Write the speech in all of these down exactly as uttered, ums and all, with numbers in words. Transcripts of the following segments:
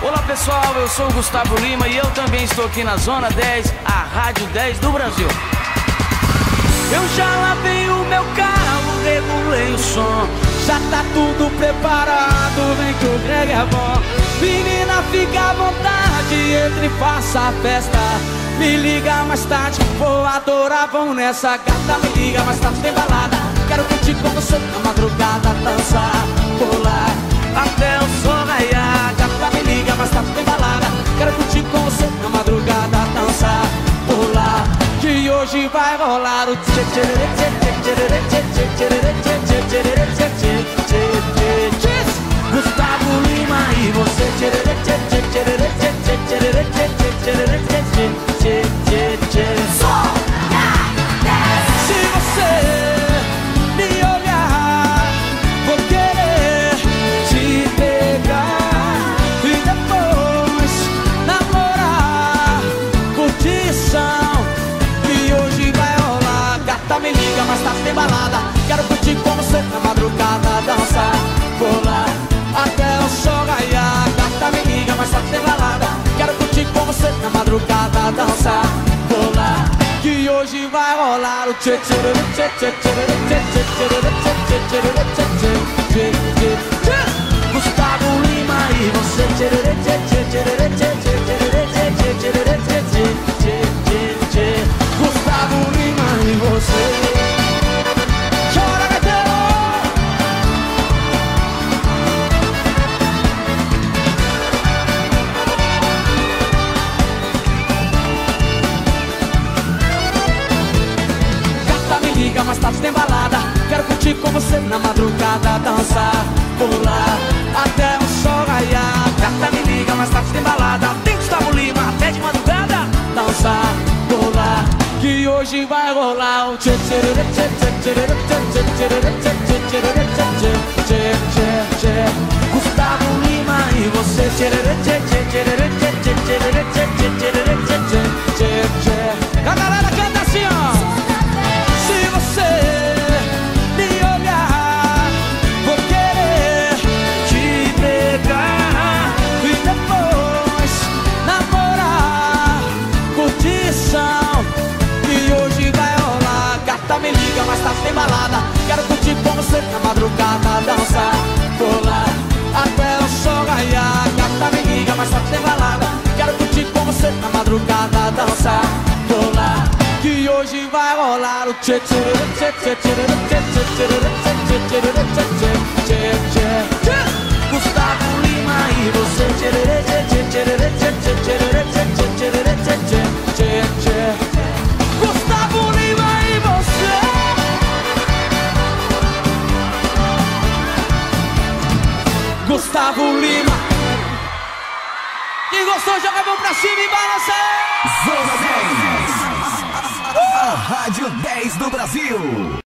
Olá pessoal, eu sou o Gustavo Lima e eu também estou aqui na Zona dez, a Rádio dez do Brasil. Eu já lavei o meu carro, regulei o som, já tá tudo preparado, vem que o Greg é bom. Menina, fica à vontade, entre e faça a festa. Me liga mais tarde, vou adorar, vão nessa gata. Me liga mais tarde, tem balada. Quero curtir com você na madrugada, dançar, pular até o sol raiar. Gata, me liga mais tarde, tem balada. Quero curtir com você na madrugada, dançar, pular, que hoje vai rolar o tchê tchê tchê tchê tchê tchê tchê tchê tchê tchê tchê tchê. Gustavo Lima e você tchê tchê tchê tchê tchê tchê tchê tchê tchê tchê tchê. Se você me olhar, vou querer te pegar e depois namorar, curtição, que hoje vai rolar. Gata, me liga, mas tá tem balada. Quero curtir com você na madrugada, dançar, pular até o sol raiar. Gata, me liga, mas tá tem balada. Quero curtir com você na madrugada, dançar, pular, que hoje vai rolar o tchê tchê tchê tchê tchê tchê tchê tchê tchê tchê. Gustavo Lima e você tchê tchê tchê tchê tchê tchê tchê tchê tchê. Gustavo Lima e você. Chora, Gateiro! Liga, mais tarde tem balada. Quero curtir com você na madrugada, dançar, pular até o sol raiar. Gata, me liga, mais tarde tem balada. Tem Gustavo Lima até de madrugada, dançar, pular, que hoje vai rolar o tchê tchê tchê tchê tchê tchê tchê tchê tchê tchê. Gustavo Lima e você tchê tchê tchê tchê tchê tchê tchê tchê tchê. A galera canta assim, ó. Se você me olhar, vou querer te pegar e depois namorar, curtição, que hoje vai rolar. Gata, me liga, mais tarde tem balada. Quero curtir com você na madrugada, dançar, pular até o sol raiar. Gata, me liga, mais tarde tem balada. Quero curtir com você na madrugada, dançar, pular, que hoje vai rolar o tchê tchê tchê tchê tchê tchê tchê tchê tchê tchê. Gustavo Lima e você tchê tchê tchê tchê tchê tchê tchê tchê. Gustavo Lima e você. Gustavo Lima. Quem gostou, joga a mão pra cima e balança. Zona dez, a Rádio dez do Brasil.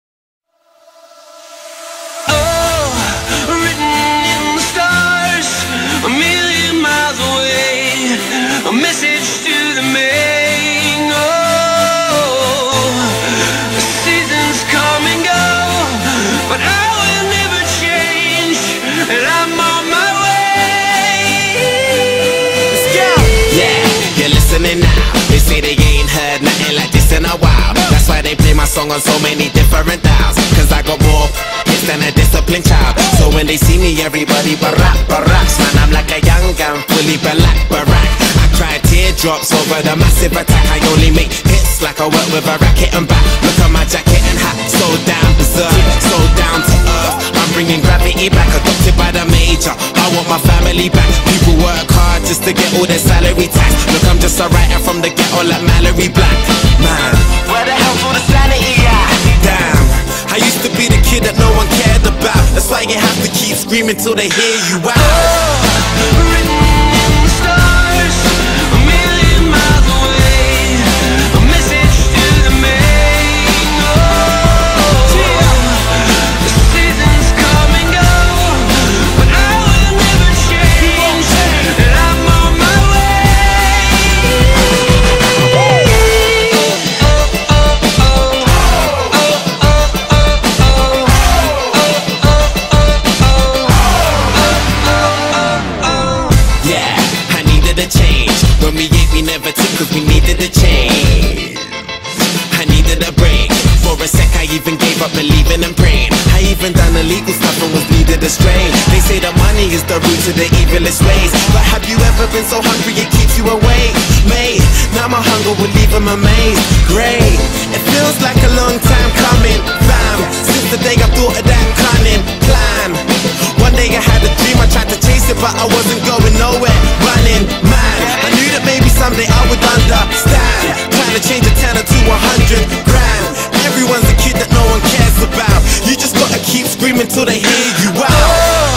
Oh, written in the stars, a million miles away, a message to the main. Oh, the seasons come and go, but I will never change, and I'm on my way. Let's go. Yeah, you're listening now. They say they ain't heard nothing like this in a while. That's why they play my song on so many different dials. Cause I got more hits than a disciplined child. So when they see me, everybody barack, baracks. Man, I'm like a young gun, fully black, barack. I cry teardrops over the massive attack. I only make hits like I work with a racket and back. Look at my jacket and hat, so down berserk, so down to earth. I'm bringing gravity back, adopted by the major. I want my family back. People work hard just to get all their salary tax. Look, I'm just a writer from the ghetto like Mallory Black. Man, where the hell's all the sanity at? Damn, I used to be the kid that no one cared about. That's why you have to keep screaming till they hear you out. Oh, written in the stars, a million miles away, a message to the main. Oh, the seasons come and go, but I will never change, and I'm on my way. even done illegal stuff and was leading astray. They say that money is the root to the evilest ways, but have you ever been so hungry it keeps you awake? Mate, now my hunger will leave them amazed. Great, it feels like a long time coming, fam, since the day I thought of that cunning plan. One day I had a dream, I tried to chase it, but I wasn't going nowhere. Running mad, I knew that maybe someday I would understand. Trying to change a tenner to a hundred grand. Everyone's a kid that no one cares about. You just gotta keep screaming till they hear you out.